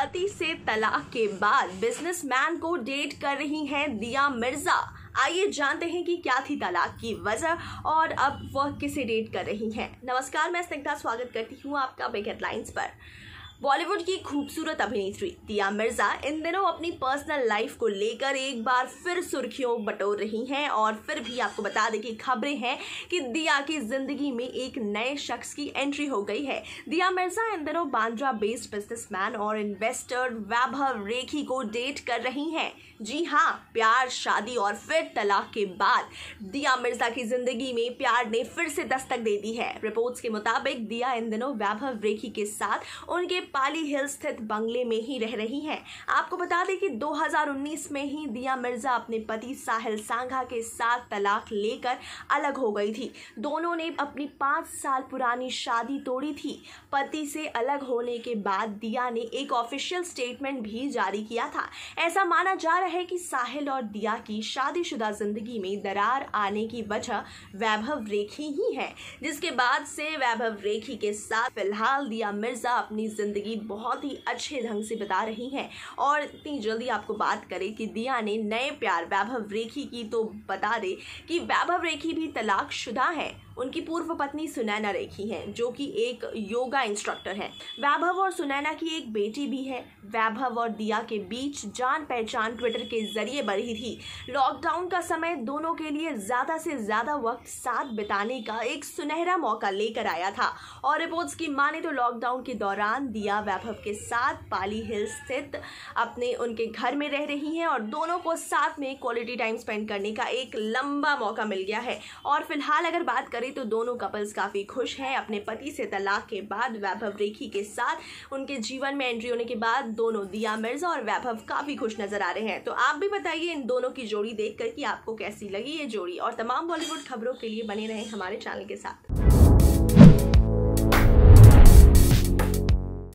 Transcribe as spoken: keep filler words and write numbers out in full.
पति से तलाक के बाद बिजनेसमैन को डेट कर रही हैं दिया मिर्जा। आइए जानते हैं कि क्या थी तलाक की वजह और अब वह किसे डेट कर रही हैं। नमस्कार, मैं स्निग्धा स्वागत करती हूँ आपका बिग हेडलाइंस पर। बॉलीवुड की खूबसूरत अभिनेत्री दिया मिर्जा इन दिनों अपनी पर्सनल लाइफ को लेकर एक बार फिर सुर्खियों बटोर रही हैं और फिर भी आपको बता दें कि खबरें हैं कि दिया की जिंदगी में एक नए शख्स की एंट्री हो गई है। दिया मिर्जा इन दिनों बांद्रा बेस्ड बिजनेसमैन और इन्वेस्टर वैभव रेखी को डेट कर रही हैं। जी हाँ, प्यार, शादी और फिर तलाक के बाद दिया मिर्जा की जिंदगी में प्यार ने फिर से दस्तक दे दी है। रिपोर्ट्स के मुताबिक दिया इन दिनों वैभव रेखी के साथ उनके पाली हिल स्थित बंगले में ही रह रही हैं। आपको बता दें कि दो हज़ार उन्नीस में ही दिया मिर्जा अपने पति साहिल सांघा के साथ तलाक लेकर अलग हो गई थी। दोनों ने अपनी पाँच साल पुरानी शादी तोड़ी थी। पति से अलग होने के बाद दिया ने एक ऑफिशियल स्टेटमेंट भी जारी किया था। ऐसा माना जा रहा है कि साहिल और दिया की शादीशुदा जिंदगी में दरार आने की वजह वैभव रेखी ही है, जिसके बाद से वैभव रेखी के साथ फिलहाल दिया मिर्जा अपनी जिंदगी बहुत ही अच्छे ढंग से बता रही हैं। और इतनी जल्दी आपको बात करें कि दिया ने नए प्यार वैभव रेखी की, तो बता दे कि वैभव रेखी भी तलाकशुदा है। उनकी पूर्व पत्नी सुनैना रेखी हैं, जो कि एक योगा इंस्ट्रक्टर हैं। वैभव और सुनैना की एक बेटी भी है। वैभव और दिया के बीच जान पहचान ट्विटर के जरिए बढ़ी थी। लॉकडाउन का समय दोनों के लिए ज्यादा से ज्यादा वक्त साथ बिताने का एक सुनहरा मौका लेकर आया था। और रिपोर्ट्स की माने तो लॉकडाउन के दौरान दिया वैभव के साथ पाली हिल स्थित अपने उनके घर में रह रही हैं और दोनों को साथ में क्वालिटी टाइम स्पेंड करने का एक लंबा मौका मिल गया है। और फिलहाल अगर बात करें तो दोनों कपल्स काफी खुश हैं। अपने पति से तलाक के बाद वैभव रेखी के साथ उनके जीवन में एंट्री होने के बाद दोनों दिया मिर्जा और वैभव काफी खुश नजर आ रहे हैं। तो आप भी बताइए इन दोनों की जोड़ी देखकर कि आपको कैसी लगी ये जोड़ी। और तमाम बॉलीवुड खबरों के लिए बने रहें हमारे चैनल के साथ।